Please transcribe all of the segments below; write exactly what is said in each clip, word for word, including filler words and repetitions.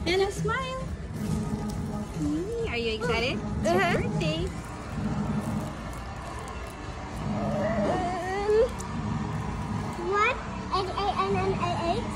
And a smile. Mm, are you excited? It's Uh-huh. your birthday. Um, what? Eight, eight, and then eight, eight.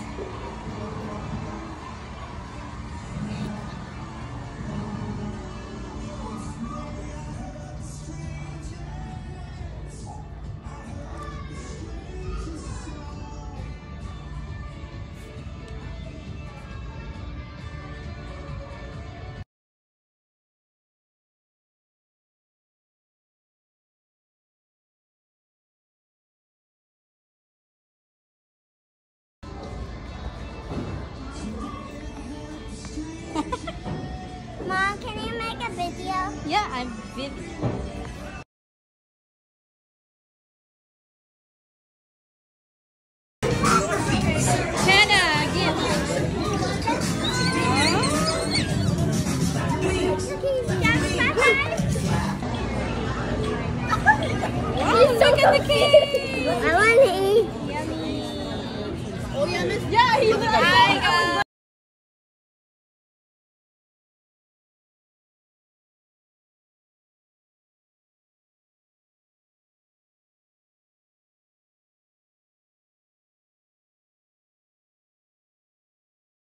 Mom, can you make a video? Yeah, I'm video. Hannah, again. Oh, look at the cake! I want to eat. Yummy. Oh, yeah, Miss. Yeah, he's Hi,